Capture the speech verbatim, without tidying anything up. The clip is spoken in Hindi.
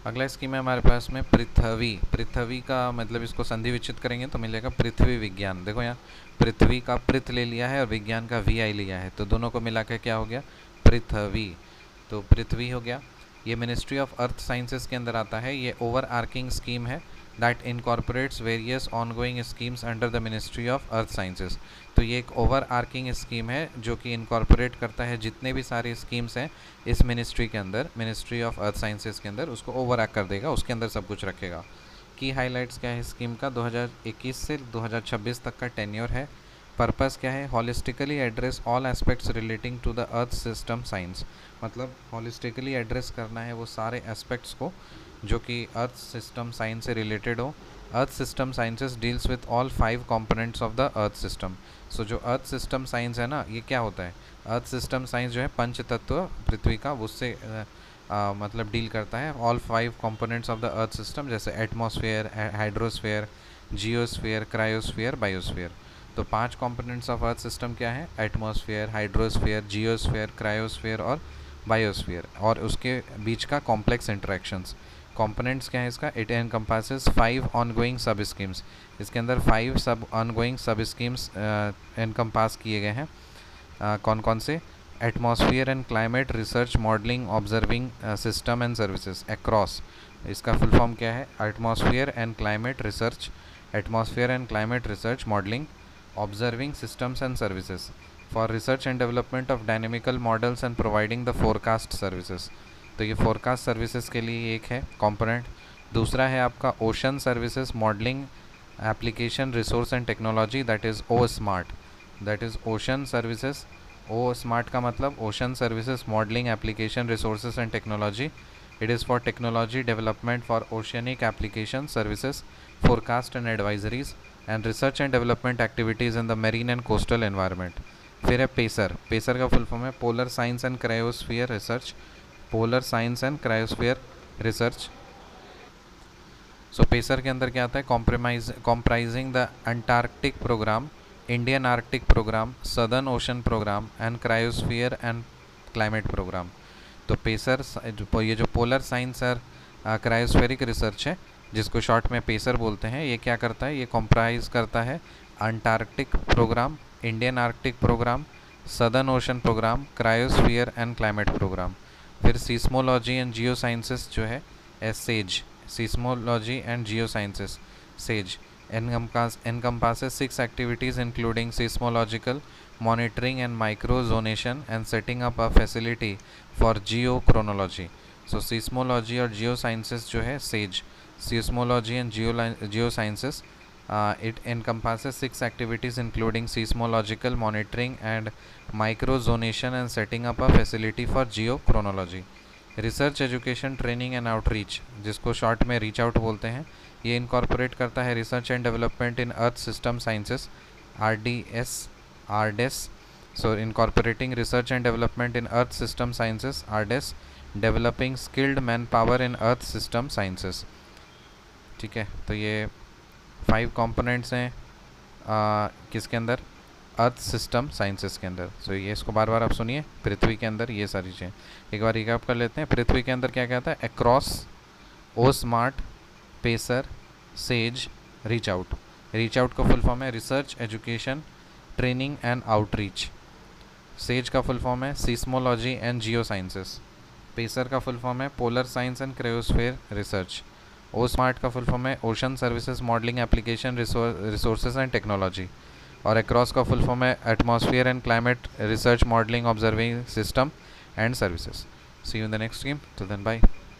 अगला स्कीम है हमारे पास में पृथ्वी। पृथ्वी का मतलब इसको संधि विच्छेद करेंगे तो मिलेगा पृथ्वी विज्ञान। देखो यहाँ पृथ्वी का पृथ ले लिया है और विज्ञान का वी आई लिया है, तो दोनों को मिला के क्या हो गया, पृथ्वी। तो पृथ्वी हो गया। ये मिनिस्ट्री ऑफ अर्थ साइंसेस के अंदर आता है। ये ओवर आर्किंग स्कीम है that incorporates various ongoing schemes under the ministry of earth sciences. तो ये एक ओवर आर्किंग स्कीम है जो कि इनकॉर्पोरेट करता है जितने भी सारे स्कीम्स हैं इस मिनिस्ट्री के अंदर, मिनिस्ट्री ऑफ अर्थ साइंसेस के अंदर, उसको ओवर आर्क कर देगा, उसके अंदर सब कुछ रखेगा। की हाइलाइट्स क्या है स्कीम का, दो हज़ार इक्कीस से दो हज़ार छब्बीस तक का टेन्योर है। पर्पस क्या है, holistically address all aspects relating to the earth system science. मतलब हॉलिस्टिकली एड्रेस करना है वो सारे एस्पेक्ट्स को जो कि अर्थ सिस्टम साइंस से रिलेटेड हो। Earth system sciences deals with all five components of the earth system. So जो अर्थ सिस्टम साइंस है ना, ये क्या होता है, अर्थ सिस्टम साइंस जो है पंच तत्व पृथ्वी का, उससे आ, मतलब डील करता है all five components of the earth system, जैसे atmosphere, hydrosphere, geosphere, cryosphere, biosphere. तो पांच कंपोनेंट्स ऑफ अर्थ सिस्टम क्या है, एटमॉस्फेयर, हाइड्रोस्फेयर, जियोस्फेयर, क्रायोस्फेयर और बायोस्फीयर, और उसके बीच का कॉम्प्लेक्स इंटरेक्शंस। कंपोनेंट्स क्या है इसका, it encompasses five ongoing sub schemes. इसके अंदर फाइव सब ऑनगोइंग सब स्कीम्स एनकम्पास किए गए हैं। uh, कौन कौन से, atmosphere and climate research modelling observing system and services ACROSS. इसका फुल फॉर्म क्या है, atmosphere and climate research, atmosphere and climate research modelling observing systems and services for research and development of dynamical models and providing the forecast services. तो ये फोरकास्ट सर्विसेज के लिए एक है कंपोनेंट। दूसरा है आपका ocean services modelling application resource and technology, that is O SMART, that is ocean services. O SMART का मतलब ocean services modelling application resources and technology. It is for technology development for oceanic application services, forecast and advisories and research and development activities in the marine and coastal environment. फिर है पेसर। पेसर का फुल फॉर्म है polar science and cryosphere research, polar science and cryosphere research. So PACER के अंदर क्या आता है, compromise comprising the Antarctic programme, Indian Arctic programme, Southern Ocean programme and cryosphere and climate programme. तो पेसर ये जो पोलर साइंस और क्रायोस्फेरिक रिसर्च है जिसको शॉर्ट में पेसर बोलते हैं, ये क्या करता है, ये कॉम्प्राइज करता है Antarctic programme, Indian Arctic programme, Southern Ocean programme, cryosphere and climate programme. फिर सीस्मोलॉजी एंड जियो साइंसेस जो है SAGE, seismology and geo sciences SAGE encompasses six activities including seismological monitoring and microzonation and setting up a facility for geochronology. So seismology और geosciences जो है SAGE, seismology and geo geosciences, uh, it encompasses six activities including seismological monitoring and microzonation and setting up a facility for geochronology. Research education training and outreach, जिसको शॉर्ट में रीच आउट बोलते हैं, ये इनकॉर्पोरेट करता है research and development in earth system sciences, R D S, R DESS. So incorporating research and development in earth system sciences, R DESS, developing skilled manpower in earth system sciences. ठीक है, तो ये फाइव कंपोनेंट्स हैं आ, किसके अंदर, अर्थ सिस्टम साइंसेस के अंदर। सो so, ये इसको बार बार आप सुनिए, पृथ्वी के अंदर ये सारी चीज़ें एक बार रिकैप कर लेते हैं। पृथ्वी के अंदर क्या कहता है, ACROSS, O SMART, PACER, SAGE, reach out. Reach out का फुल फॉर्म है research education training and outreach. SAGE का फुल फॉर्म है seismology and geo sciences. PACER का फुल फॉर्म है polar science and cryosphere research. O SMART का फुल फॉर्म है ocean services modelling application resources and technology. और अक्रॉस का फुल फॉर्म है atmosphere and climate research modelling observing system and services. C you in the next game, till then bye.